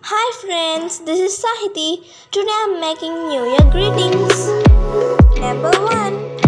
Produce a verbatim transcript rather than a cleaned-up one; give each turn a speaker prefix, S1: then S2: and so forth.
S1: Hi friends, this is Sahiti. Today I'm making New Year greetings. Number one.